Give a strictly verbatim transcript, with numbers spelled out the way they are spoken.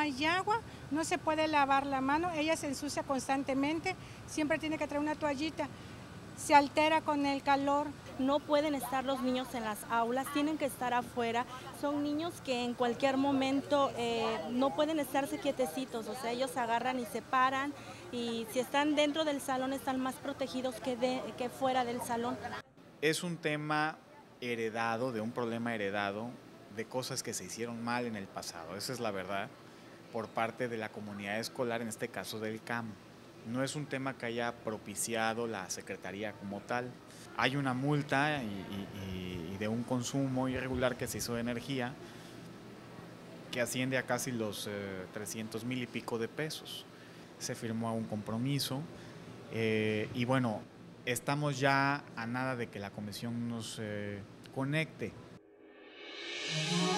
hay agua, no se puede lavar la mano, ella se ensucia constantemente, siempre tiene que traer una toallita, se altera con el calor. No pueden estar los niños en las aulas, tienen que estar afuera. Son niños que en cualquier momento eh, no pueden estarse quietecitos, o sea, ellos se agarran y se paran, y si están dentro del salón están más protegidos que, de, que fuera del salón. Es un tema heredado, de un problema heredado, de cosas que se hicieron mal en el pasado, esa es la verdad, por parte de la comunidad escolar, en este caso del C A M. No es un tema que haya propiciado la Secretaría como tal. Hay una multa y, y, y de un consumo irregular que se hizo de energía que asciende a casi los eh, trescientos mil y pico de pesos. Se firmó un compromiso eh, y bueno, estamos ya a nada de que la comisión nos eh, conecte.